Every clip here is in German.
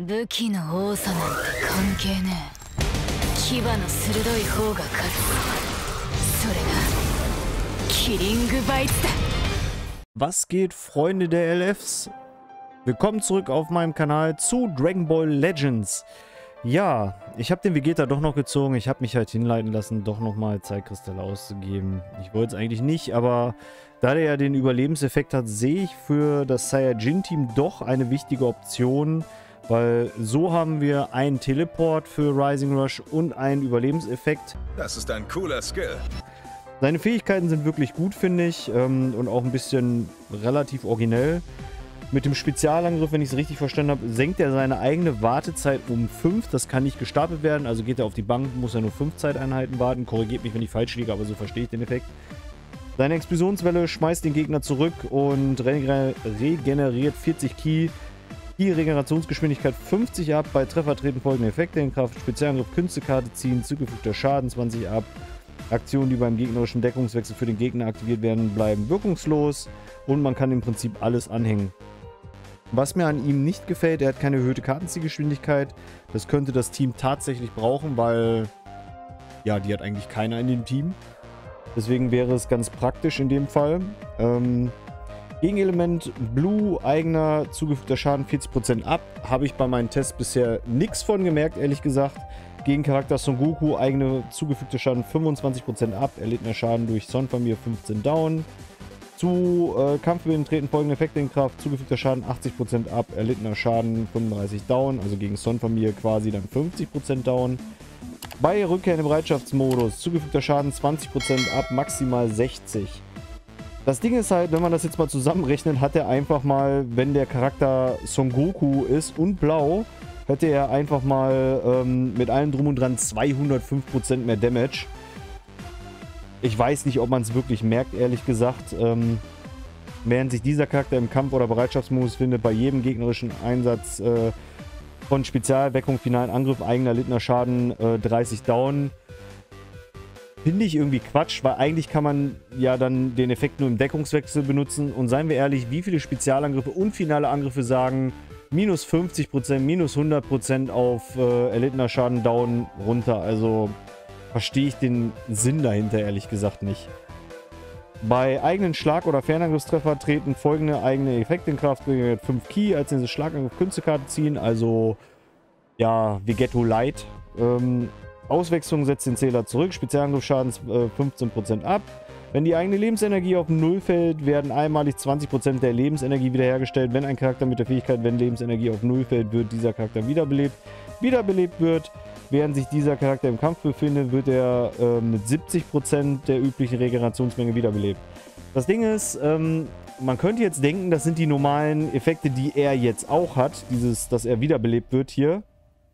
武器の多さなんて関係ねえ。牙の鋭い方が勝つ。それがキリングバイツだ。 Was geht, Freunde der LFs? Willkommen zurück auf meinem Kanal zu Dragon Ball Legends. Ja, ich habe den Vegeta doch noch gezogen. Ich habe mich halt hinleiten lassen, doch nochmal Zeitkristalle auszugeben. Ich wollte es eigentlich nicht, aber da der ja den Überlebenseffekt hat, sehe ich für das Saiyajin-Team doch eine wichtige Option. Weil so haben wir einen Teleport für Rising Rush und einen Überlebenseffekt. Das ist ein cooler Skill. Seine Fähigkeiten sind wirklich gut, finde ich. Und auch ein bisschen relativ originell. Mit dem Spezialangriff, wenn ich es richtig verstanden habe, senkt er seine eigene Wartezeit um 5. Das kann nicht gestapelt werden. Also geht er auf die Bank, muss er nur 5 Zeiteinheiten warten. Korrigiert mich, wenn ich falsch liege, aber so verstehe ich den Effekt. Seine Explosionswelle schmeißt den Gegner zurück und regeneriert 40 Ki. Die Regenerationsgeschwindigkeit 50 ab. Bei Treffer treten folgende Effekte in Kraft. Spezialangriff, Künstekarte ziehen, zugefügter Schaden 20 ab. Aktionen, die beim gegnerischen Deckungswechsel für den Gegner aktiviert werden, bleiben wirkungslos. Und man kann im Prinzip alles anhängen. Was mir an ihm nicht gefällt, er hat keine erhöhte Kartenziehgeschwindigkeit. Das könnte das Team tatsächlich brauchen, weil ja, die hat eigentlich keiner in dem Team. Deswegen wäre es ganz praktisch in dem Fall. Gegenelement Blue, eigener zugefügter Schaden 40% ab. Habe ich bei meinen Tests bisher nichts von gemerkt, ehrlich gesagt. Gegencharakter Son Goku, eigene zugefügte Schaden 25% ab. Erlittener Schaden durch Son Famir 15 down. Zu Kampfbeginn treten folgende Effekte in Kraft. Zugefügter Schaden 80% ab. Erlittener Schaden 35 down. Also gegen Son Famir quasi dann 50% down. Bei Rückkehr in den Bereitschaftsmodus. Zugefügter Schaden 20% ab. Maximal 60. Das Ding ist halt, wenn man das jetzt mal zusammenrechnet, hat er einfach mal, wenn der Charakter Son Goku ist und blau, hätte er einfach mal mit allem drum und dran 205% mehr Damage. Ich weiß nicht, ob man es wirklich merkt, ehrlich gesagt. Während sich dieser Charakter im Kampf- oder Bereitschaftsmodus findet, bei jedem gegnerischen Einsatz von Spezialweckung, finalen Angriff, eigener erlittener Schaden 30 down. Finde ich irgendwie Quatsch, weil eigentlich kann man ja dann den Effekt nur im Deckungswechsel benutzen. Und seien wir ehrlich, wie viele Spezialangriffe und finale Angriffe sagen minus 50%, minus 100% auf erlittener Schaden down runter. Also verstehe ich den Sinn dahinter ehrlich gesagt nicht. Bei eigenen Schlag- oder Fernangriffstreffer treten folgende eigene Effekte in Kraft. 5 Ki als diese Schlagangriff Künstekarte ziehen, also ja, Vegetto Light. Auswechslung setzt den Zähler zurück, Spezialangriffsschaden 15% ab. Wenn die eigene Lebensenergie auf 0 fällt, werden einmalig 20% der Lebensenergie wiederhergestellt. Wenn ein Charakter mit der Fähigkeit, wenn Lebensenergie auf 0 fällt, wird dieser Charakter wiederbelebt. Wiederbelebt wird, während sich dieser Charakter im Kampf befindet, wird er mit 70% der üblichen Regenerationsmenge wiederbelebt. Das Ding ist, man könnte jetzt denken, das sind die normalen Effekte, die er jetzt auch hat. Dieses, dass er wiederbelebt wird hier.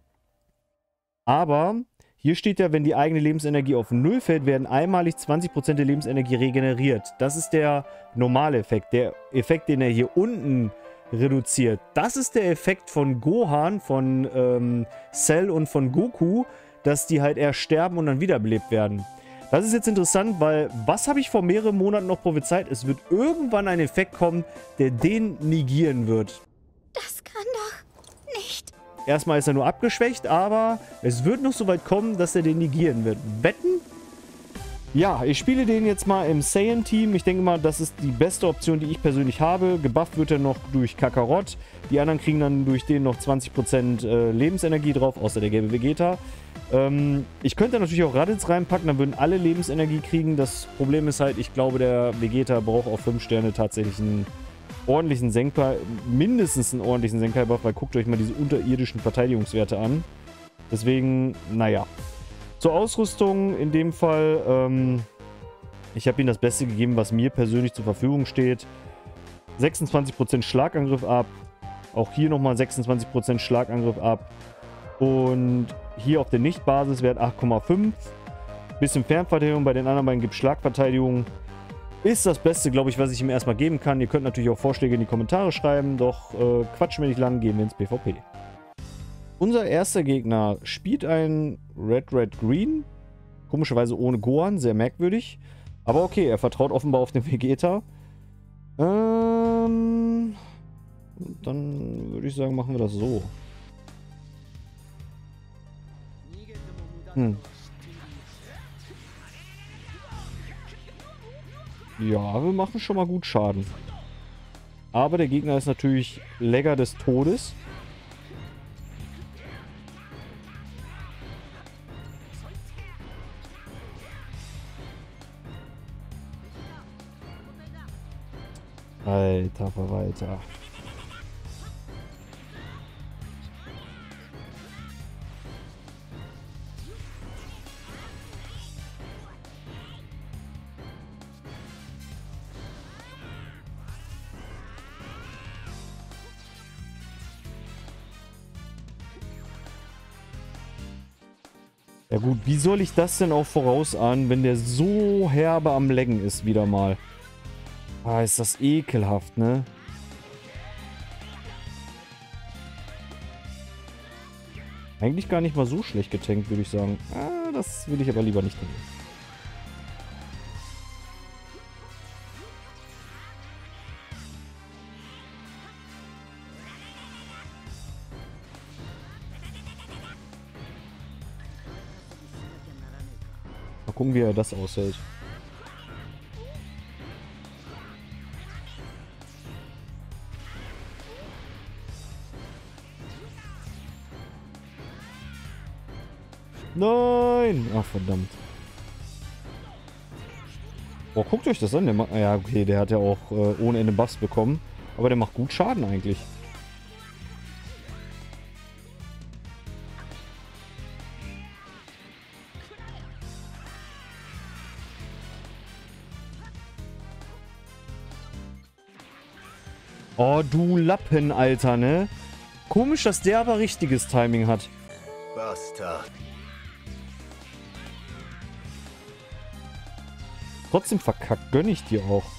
Aber hier steht ja, wenn die eigene Lebensenergie auf 0 fällt, werden einmalig 20% der Lebensenergie regeneriert. Das ist der normale Effekt. Der Effekt, den er hier unten reduziert, das ist der Effekt von Gohan, von Cell und von Goku, dass die halt erst sterben und dann wiederbelebt werden. Das ist jetzt interessant, weil was habe ich vor mehreren Monaten noch prophezeit? Es wird irgendwann ein Effekt kommen, der den negieren wird. Das kann doch nicht. Erstmal ist er nur abgeschwächt, aber es wird noch so weit kommen, dass er den negieren wird. Wetten? Ja, ich spiele den jetzt mal im Saiyan-Team. Ich denke mal, das ist die beste Option, die ich persönlich habe. Gebufft wird er noch durch Kakarot. Die anderen kriegen dann durch den noch 20% Lebensenergie drauf, außer der gelbe Vegeta. Ich könnte natürlich auch Raditz reinpacken, dann würden alle Lebensenergie kriegen. Das Problem ist halt, ich glaube, der Vegeta braucht auf 5 Sterne tatsächlich einen ordentlichen Senkai, mindestens einen ordentlichen Senkai-Buff, weil guckt euch mal diese unterirdischen Verteidigungswerte an. Deswegen, naja. Zur Ausrüstung in dem Fall, ich habe ihm das Beste gegeben, was mir persönlich zur Verfügung steht. 26% Schlagangriff ab. Auch hier nochmal 26% Schlagangriff ab. Und hier auf der Nicht-Basiswert 8,5. Bisschen Fernverteidigung, bei den anderen beiden gibt es Schlagverteidigung. Ist das Beste, glaube ich, was ich ihm erstmal geben kann. Ihr könnt natürlich auch Vorschläge in die Kommentare schreiben, doch quatschen wir nicht lang, gehen wir ins PvP. Unser erster Gegner spielt ein Red-Red-Green. Komischerweise ohne Gohan, sehr merkwürdig. Aber okay, er vertraut offenbar auf den Vegeta. Dann würde ich sagen, machen wir das so. Ja, wir machen schon mal gut Schaden. Aber der Gegner ist natürlich Legger des Todes. Alter Verwalter. Ja gut, wie soll ich das denn auch vorausahnen, wenn der so herbe am Laggen ist wieder mal? Ah, ist das ekelhaft, ne? Eigentlich gar nicht mal so schlecht getankt, würde ich sagen. Ah, das will ich aber lieber nicht nehmen. Mal gucken, wie er das aushält. Nein! Ach, verdammt. Boah, guckt euch das an. Der macht, ja, okay, der hat ja auch ohne Ende Buffs bekommen. Aber der macht gut Schaden eigentlich. Oh, du Lappen, Alter, ne? Komisch, dass der aber richtiges Timing hat. Bastard. Trotzdem verkackt, gönn ich dir auch.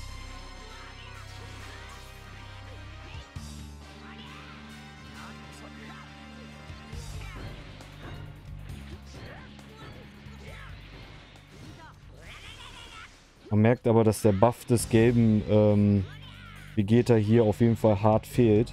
Man merkt aber, dass der Buff des gelben Vegeta hier auf jeden Fall hart fehlt.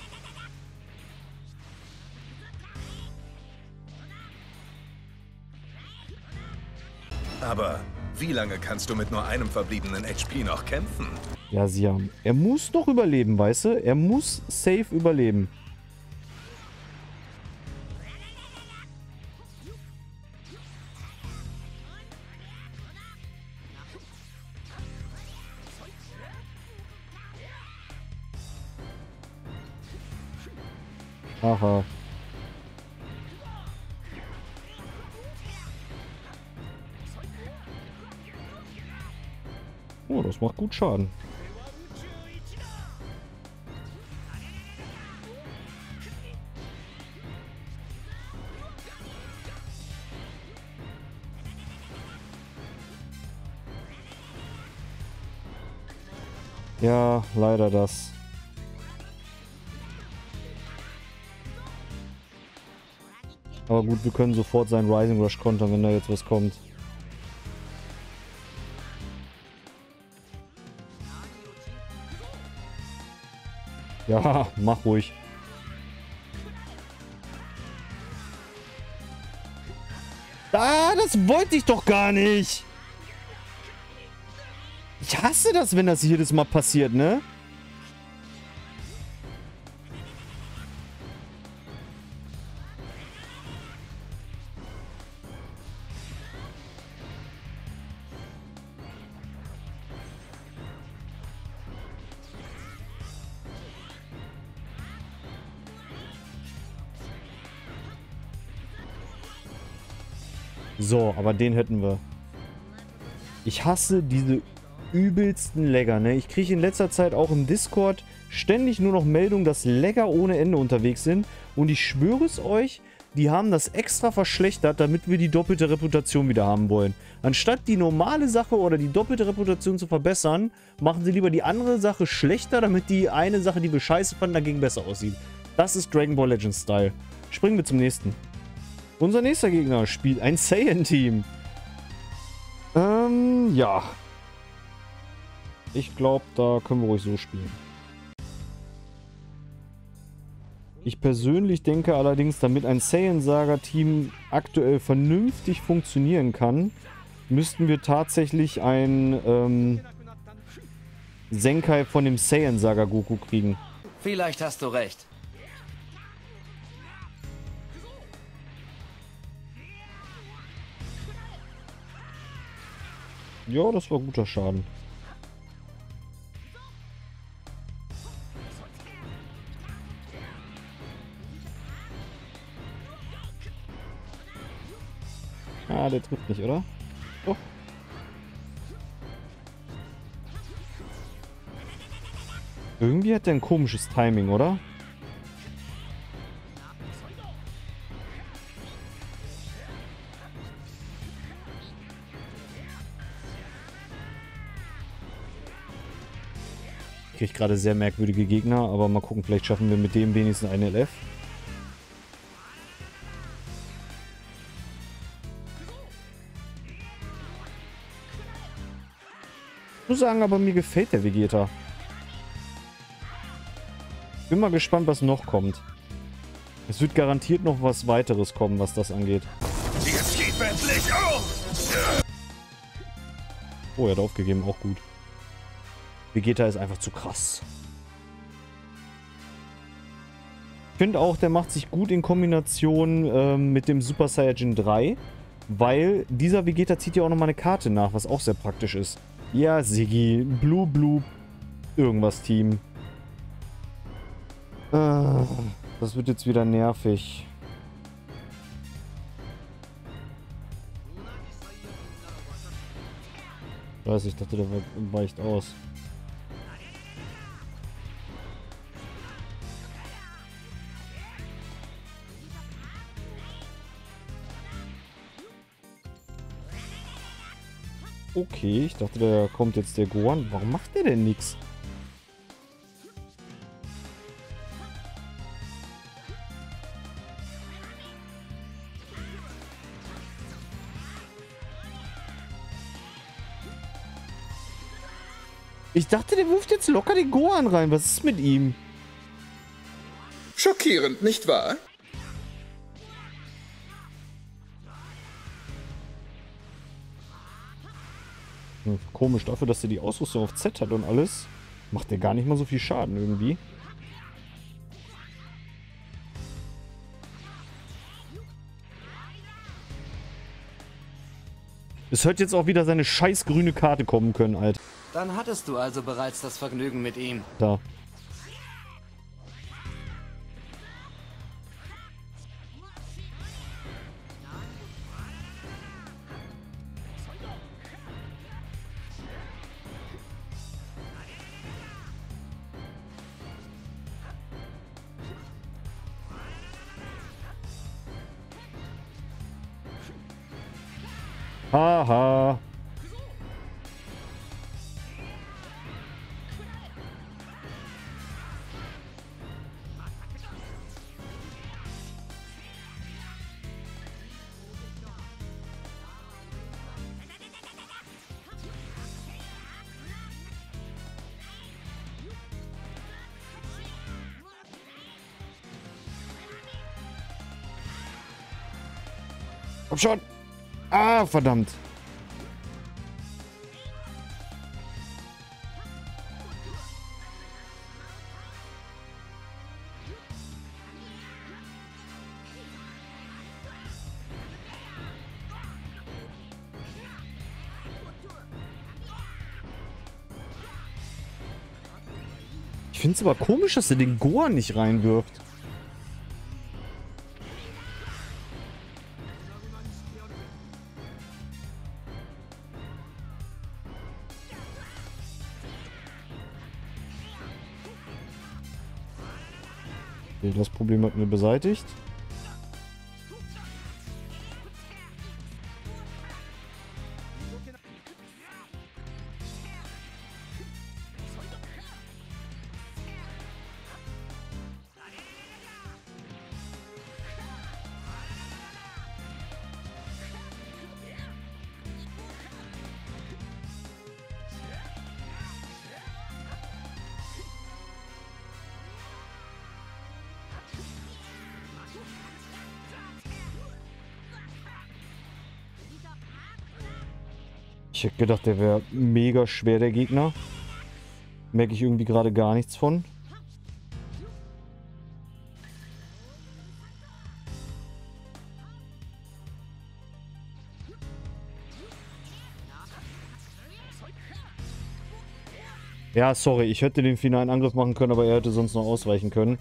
Aber wie lange kannst du mit nur einem verbliebenen HP noch kämpfen? Ja, Siam. Er muss noch überleben, weißt du? Er muss safe überleben. Aha. Oh, das macht gut Schaden. Ja, leider das. Aber gut, wir können sofort seinen Rising Rush kontern, wenn da jetzt was kommt. Ja, mach ruhig. Ah, das wollte ich doch gar nicht. Ich hasse das, wenn das jedes Mal passiert, ne? So, aber den hätten wir. Ich hasse diese übelsten Lagger, ne? Ich kriege in letzter Zeit auch im Discord ständig nur noch Meldungen, dass Lagger ohne Ende unterwegs sind. Und ich schwöre es euch, die haben das extra verschlechtert, damit wir die doppelte Reputation wieder haben wollen. Anstatt die normale Sache oder die doppelte Reputation zu verbessern, machen sie lieber die andere Sache schlechter, damit die eine Sache, die wir scheiße fanden, dagegen besser aussieht. Das ist Dragon Ball Legends Style. Springen wir zum nächsten. Unser nächster Gegner spielt ein Saiyan-Team. Ja. Ich glaube, da können wir ruhig so spielen. Ich persönlich denke allerdings, damit ein Saiyan Saga Team aktuell vernünftig funktionieren kann, müssten wir tatsächlich ein Zenkai von dem Saiyan Saga Goku kriegen. Vielleicht hast du recht. Ja, das war guter Schaden. Ah, der trifft nicht, oder? Doch. Irgendwie hat der ein komisches Timing, oder? Ich kriege gerade sehr merkwürdige Gegner, aber mal gucken, vielleicht schaffen wir mit dem wenigstens eine LF. Ich muss sagen, aber mir gefällt der Vegeta. Bin mal gespannt, was noch kommt. Es wird garantiert noch was weiteres kommen, was das angeht. Jetzt geht endlich auf! Oh, er hat aufgegeben, auch gut. Vegeta ist einfach zu krass. Ich finde auch, der macht sich gut in Kombination mit dem Super Saiyajin 3, weil dieser Vegeta zieht ja auch nochmal eine Karte nach, was auch sehr praktisch ist. Ja, Siggi, Blue, irgendwas Team. Das wird jetzt wieder nervig. Ich weiß, ich dachte, der weicht aus. Okay, ich dachte, da kommt jetzt der Gohan. Warum macht der denn nichts? Ich dachte, der wirft jetzt locker den Gohan rein. Was ist mit ihm? Schockierend, nicht wahr? Komisch, dafür, dass er die Ausrüstung auf Z hat und alles, macht der gar nicht mal so viel Schaden irgendwie. Es hätte jetzt auch wieder seine scheiß grüne Karte kommen können, Alter. Dann hattest du also bereits das Vergnügen mit ihm. Da. Haha. Komm schon. Ah, verdammt. Ich finde es aber komisch, dass er den Gohan nicht reinwirft. Okay, das Problem hat mir beseitigt. Ich hätte gedacht, der wäre mega schwer, der Gegner. Merke ich irgendwie gerade gar nichts von. Ja, sorry, ich hätte den finalen Angriff machen können, aber er hätte sonst noch ausweichen können.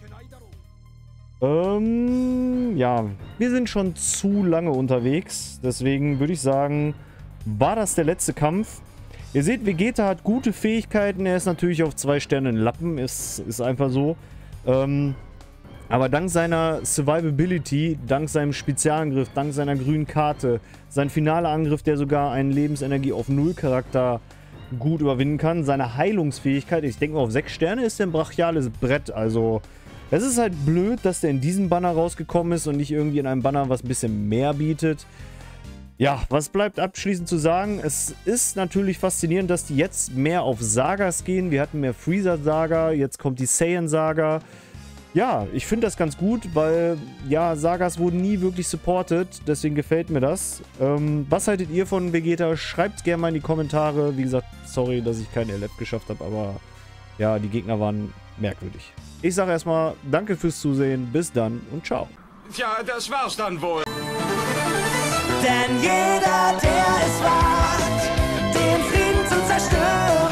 Ja, wir sind schon zu lange unterwegs. Deswegen würde ich sagen, war das der letzte Kampf. Ihr seht, Vegeta hat gute Fähigkeiten. Er ist natürlich auf 2 Sterne ein Lappen. Ist einfach so. Aber dank seiner Survivability, dank seinem Spezialangriff, dank seiner grünen Karte, sein finaler Angriff, der sogar einen Lebensenergie auf 0 Charakter gut überwinden kann, seine Heilungsfähigkeit, ich denke mal auf 6 Sterne ist der ein brachiales Brett. Also es ist halt blöd, dass der in diesem Banner rausgekommen ist und nicht irgendwie in einem Banner, was ein bisschen mehr bietet. Ja, was bleibt abschließend zu sagen? Es ist natürlich faszinierend, dass die jetzt mehr auf Sagas gehen. Wir hatten mehr Freezer-Saga, jetzt kommt die Saiyan-Saga. Ja, ich finde das ganz gut, weil, ja, Sagas wurden nie wirklich supported, deswegen gefällt mir das. Was haltet ihr von Vegeta? Schreibt gerne mal in die Kommentare. Wie gesagt, sorry, dass ich kein LF geschafft habe, aber ja, die Gegner waren merkwürdig. Ich sage erstmal danke fürs Zusehen, bis dann und ciao. Tja, das war's dann wohl. Denn jeder, der es wagt, den Frieden zu zerstören,